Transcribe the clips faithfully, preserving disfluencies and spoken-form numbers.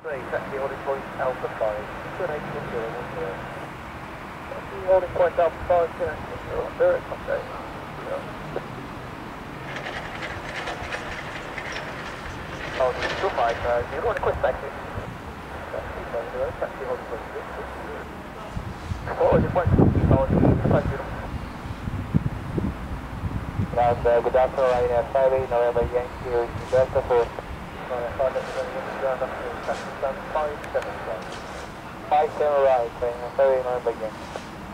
three, taxi holding point Alpha five, two eight one zero one zero. Taxi holding point Alpha five, two eight one zero one zero, okay. Oh, two five, uh, zero, request taxi. Taxi five zero, taxi holding point six. Oh, just one, oh, two five zero. And, uh, good afternoon, Ryanair five eight, November Yankee, Delta four. five seven right. five seven right, sorry, November Yankee.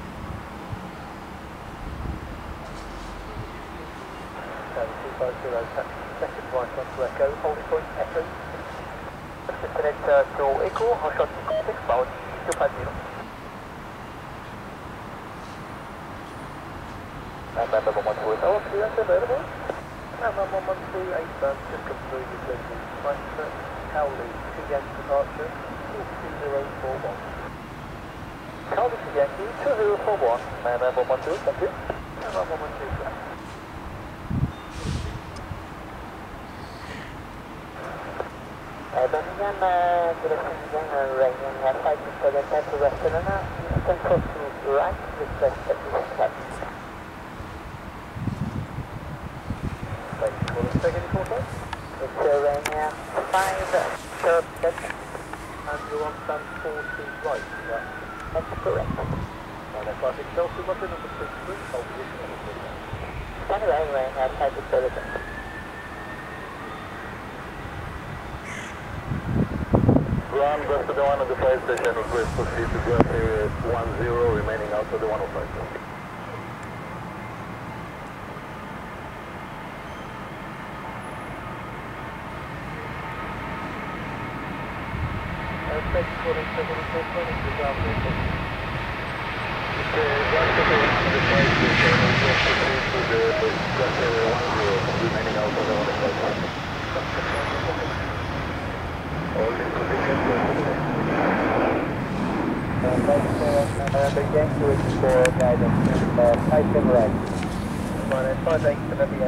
two five zero, second right on to Echo, holding point Echo. Disconnect uh, to Echo, hot shot six, bound two five zero. And member one one two eight, oh, clearance available. Member one one two eight, just come through your business. Frankfurt, Cowley, T Yankee departure, two zero four one. Cowley to Yankee, two zero four one. Member one one two, thank you. Member one one two, sir. Birmingham, direction Birmingham, Ryanair five six seven, to Barcelona, control to right, request that we have. Thank you for the second contact. It's Ryanair five, third set. And you're on stand forty right, is that? That's correct. Ryanair five six seven, two one number six three, hold position on the signal. Stand away, Ryanair five six seven. Ground, goes to the one of the flight station, request proceed to go area one zero, remaining out of the one oh five. Thank you for the second contact, good afternoon. Okay, ground to the one of the flight station, request proceed to the gas area one zero, remaining out of the one oh five. All in position, go to the next. Uh, the Yankee is for guidance, uh, five seven right. Minus five eight,